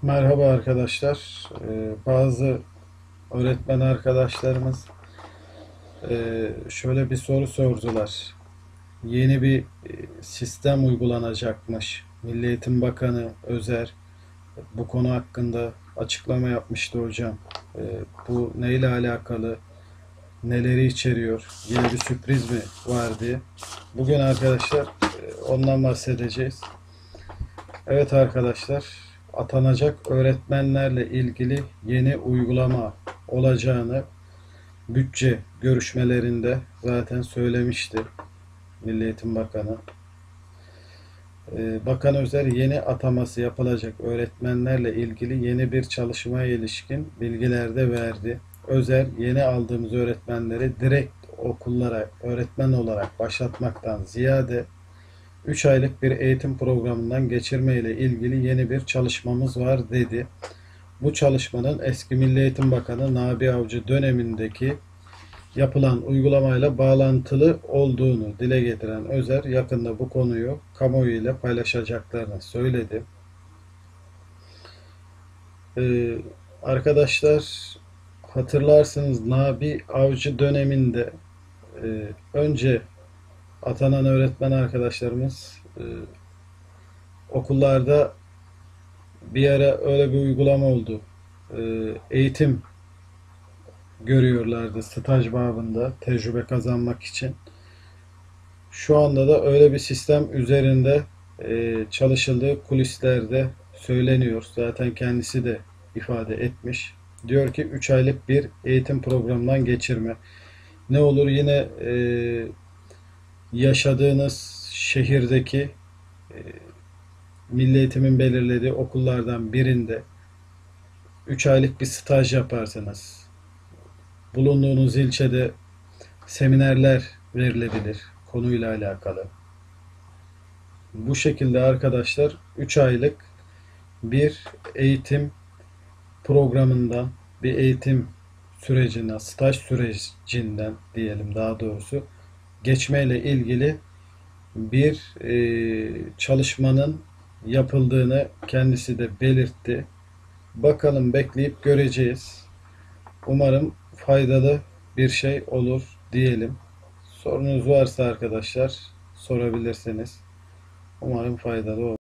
Merhaba arkadaşlar. Bazı öğretmen arkadaşlarımız şöyle bir soru sordular. Yeni bir sistem uygulanacakmış. Milli Eğitim Bakanı Özer bu konu hakkında açıklama yapmıştı hocam. Ee, Bu neyle alakalı, neleri içeriyor, yeni bir sürpriz mi var diye. Bugün arkadaşlar ondan bahsedeceğiz. Evet arkadaşlar, atanacak öğretmenlerle ilgili yeni uygulama olacağını bütçe görüşmelerinde zaten söylemişti Milli Eğitim Bakanı. Bakan Özer yeni ataması yapılacak öğretmenlerle ilgili yeni bir çalışmaya ilişkin bilgiler de verdi. Özer yeni aldığımız öğretmenleri direkt okullara öğretmen olarak başlatmaktan ziyade 3 aylık bir eğitim programından geçirme ile ilgili yeni bir çalışmamız var dedi. Bu çalışmanın eski Milli Eğitim Bakanı Nabi Avcı dönemindeki yapılan uygulamayla bağlantılı olduğunu dile getiren Özer yakında bu konuyu kamuoyu ile paylaşacaklarını söyledi. Ee, Arkadaşlar hatırlarsınız Nabi Avcı döneminde önce atanan öğretmen arkadaşlarımız okullarda bir ara öyle bir uygulama oldu. Eğitim görüyorlardı staj babında tecrübe kazanmak için. Şu anda da öyle bir sistem üzerinde çalışıldığı kulislerde söyleniyor. Zaten kendisi de ifade etmiş. Diyor ki 3 aylık bir eğitim programından geçirme. Ne olur yine yaşadığınız şehirdeki Milli Eğitim'in belirlediği okullardan birinde 3 aylık bir staj yaparsınız. Bulunduğunuz ilçede seminerler verilebilir konuyla alakalı. Bu şekilde arkadaşlar 3 aylık bir eğitim programından, bir eğitim sürecinden, staj sürecinden diyelim daha doğrusu geçmeyle ilgili bir çalışmanın yapıldığını kendisi de belirtti. Bakalım bekleyip göreceğiz. Umarım faydalı bir şey olur diyelim. Sorunuz varsa arkadaşlar sorabilirsiniz. Umarım faydalı olur.